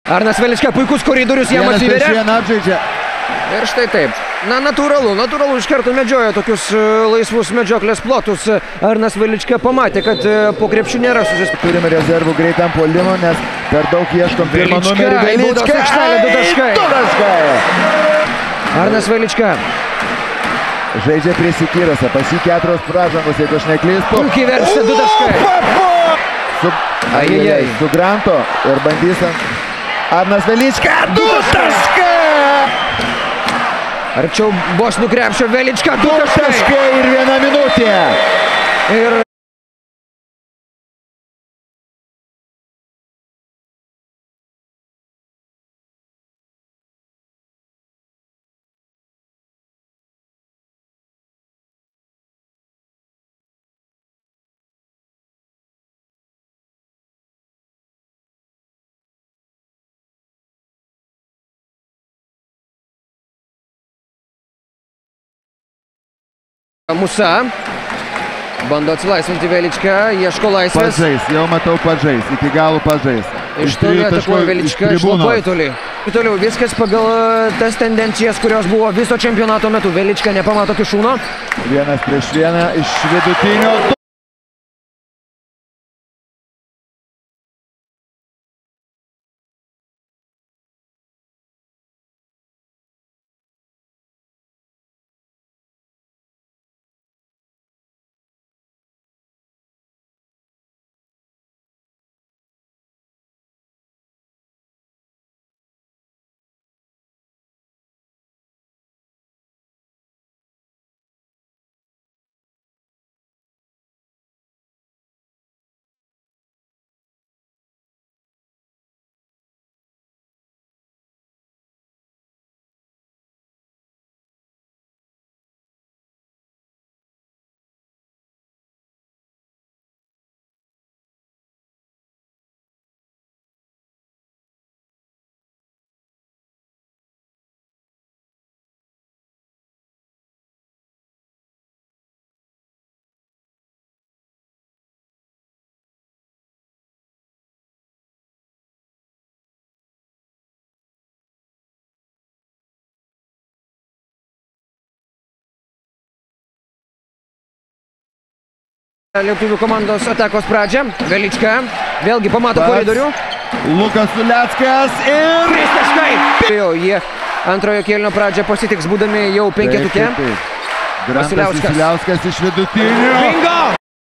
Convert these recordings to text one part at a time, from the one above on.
Arnas Velička, puikus koridorius jam atsiveria. Ir štai taip. Na, natūralu iš karto medžioja tokius laisvus medžioklės plotus. Arnas Velička pamatė, kad po krepšių nėra susispėjęs. Turime rezervų greitam puolimo, nes per daug ieškom pirmą numerį. Velička, aikštelė, 2 taškai. Arnas Velička. Žaidžia prie Sikyrose, pas jį 4 pražangos, jeigu aš neklystu. Puikiai verčia 2 taškai. Su Granto ir bandys Arnas Velička, 2 taškai. Arčiau bosnių krepšio Velička, 2 taškai ir 1 minutė. Ir Musa bando atsilaisvinti Velička, ieško laisvės. Pažais, jau matau pažais, iki galo pažais. Iš toli atakuoja Velička, iš labai toli. Toliau viskas pagal tas tendencijas, kurios buvo viso čempionato metu. Velička nepamato Kišūno. 1 prieš 1 iš vidutinio. Lietuvių komandos atakos pradžią. Velička vėlgi pamato koridorių. Lukas Uleckas ir 3 taškai. Jie antrojo kėlinio pradžią pasitiks būdami jau 5-tuke. Vasiliauskas iš vidutinio. Bingo!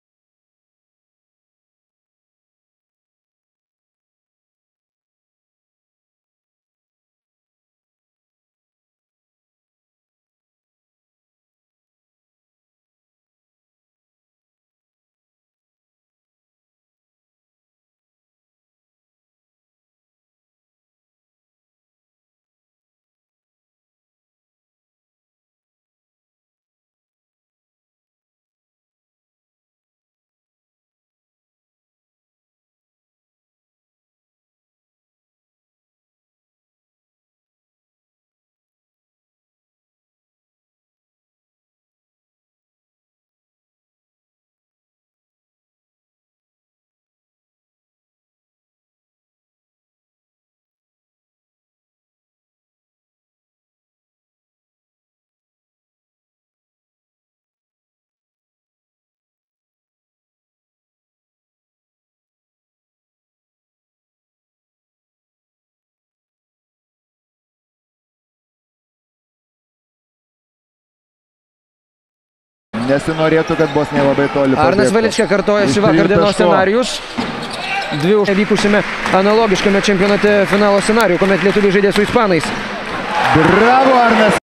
Nesinorėtų, kad Bosnija labai toli pabėgtų. Arnas Velička kartojasi vakar dienos scenarijus. 2 vykusiame analogiškame čempionate finalo scenarijų, kuomet lietuviai žaidė su ispanais. Bravo, Arnas!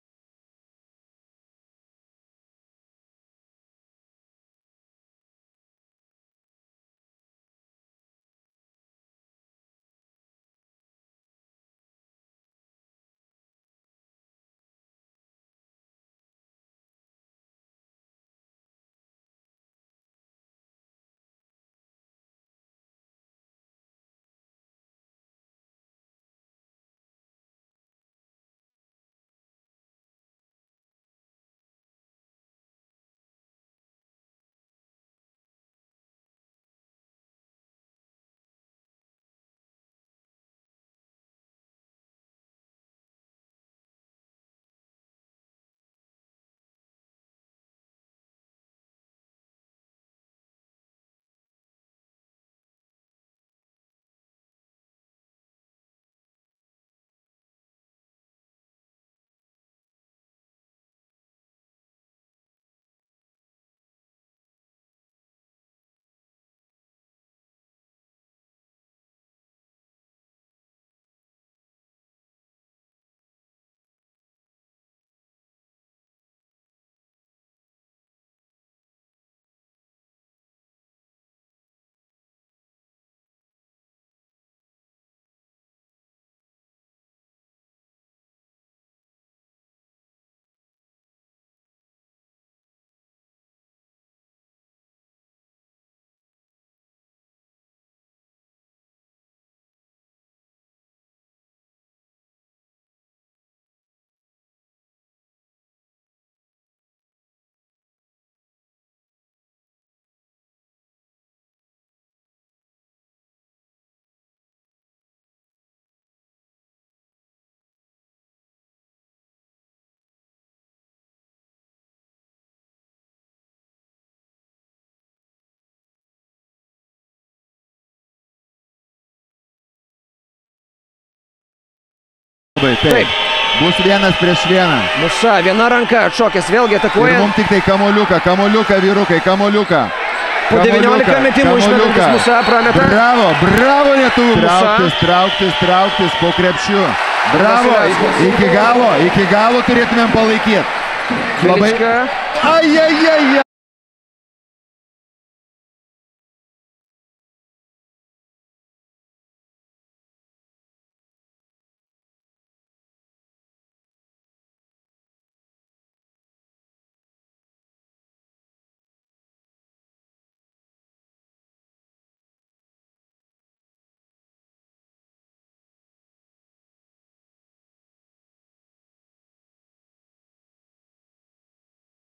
Taip. Bus 1-1. Musa, viena ranka atšokęs, vėlgi atakuoja. Ir mums tik tai kamuoliuką, vyrukai, kamuoliuką. Po 19 metimų išmetantis Musa prameta. Bravo lietuvių Musa. Trauktis po krepšiu. Bravo, iki galo turėtumėm palaikyti. Labai. Ai,